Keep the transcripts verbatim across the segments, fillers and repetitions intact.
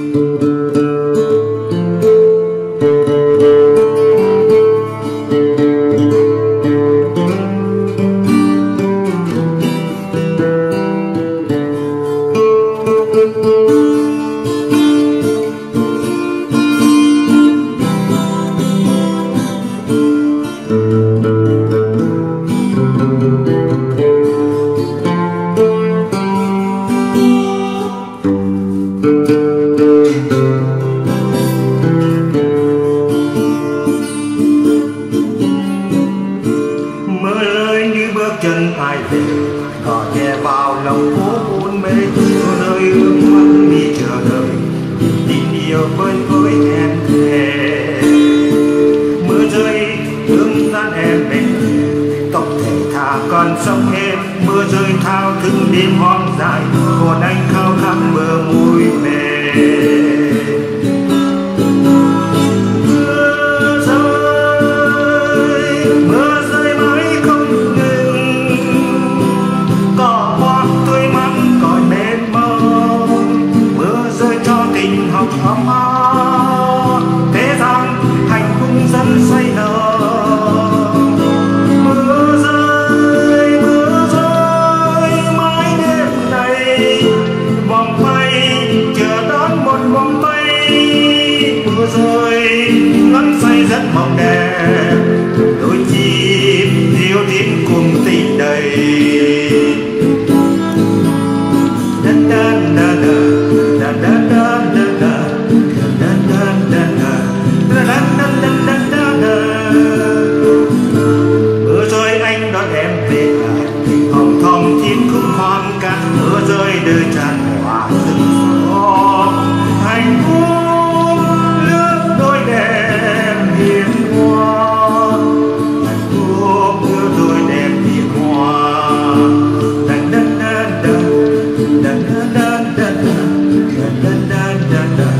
chân ai về gò ghé vào lòng phố buồn mê nơi ước mắt đi chờ đợi tình yêu với với em thề mưa rơi hướng dẫn em bên tóc thể thả còn sông em mưa rơi thao thức đêm hoang dài còn anh khao khát bờ môi mềm. Ấm áp thế gian hạnh phúc dân say nở mưa rơi mưa rơi mãi đêm này vòng tay chờ đón một vòng tay mưa rơi ngắn say rất mộng đẹp đôi chim yêu tiếng cùng tình đầy đan đan đan đan đan đan mưa rơi anh đón em về lại hồng thòng thiên khung hoang cát mưa rơi đời tràn hòa rừng gió hạnh phúc lướt đôi đẹp hiền hoa hạnh phúc lướt đôi đẹp hiền hoa đan đan đan đan đan đan đan đan đan đan đan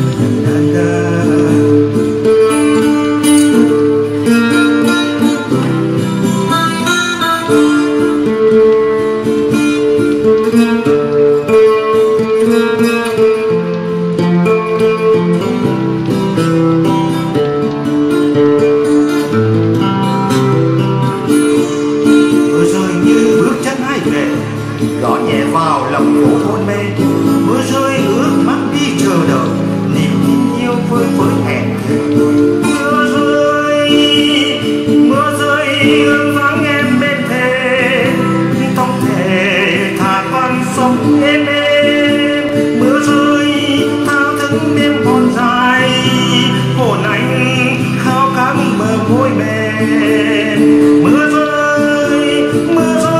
gõ nhẹ vào lòng phố hôn mê mưa rơi ướt mắt đi chờ đợi niềm tin yêu với với em mưa rơi mưa rơi hương vắng em bên thề tóc thề thả con sông êm êm mưa rơi thao thức đêm còn dài hồn anh khao khát bờ môi mềm mưa rơi mưa rơi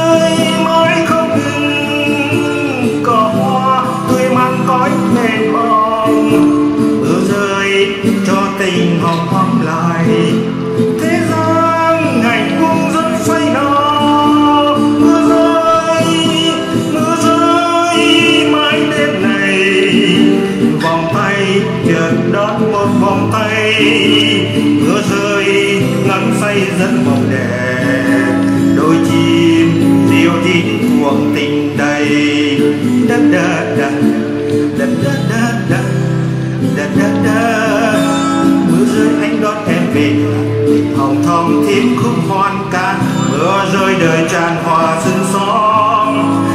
mềm mỏng mưa rơi cho tình hồng hóm lại thế gian hạnh phúc rất say no mưa rơi mưa rơi mãi đêm này vòng tay chợt đón một vòng tay mưa rơi ngắn say rất mộng đẹp đôi chim diêu tin cuồng tình đầy đất đất đất Da, da, da, da, da, da, da. Mưa rơi anh đón em về hồng thòng thiên khúc hoan ca mưa rơi đời tràn hòa sương xóm